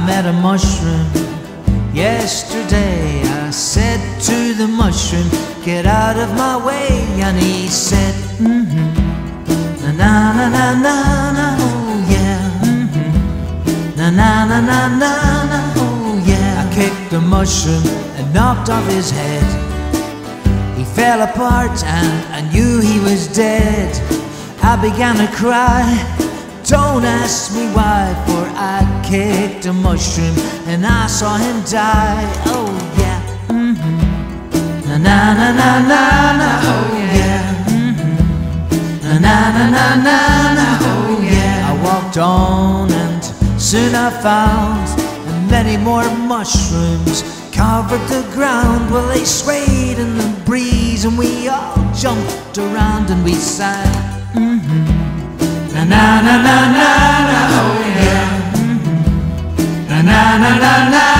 met a mushroom yesterday. I said to the mushroom, get out of my way. And he said, na na na na na na, oh yeah. Na na na na na na, oh yeah. I kicked the mushroom and knocked off his head. He fell apart and I knew he was dead. I began to cry, don't ask me why, for I kicked a mushroom and I saw him die. Oh yeah. Na na na na na na, oh yeah. Na na na na na na, oh yeah. I walked on and soon I found many more mushrooms covered the ground. Well, they swayed in the breeze and we all jumped around and we sang, na na na na na na, oh yeah. Na na na na na.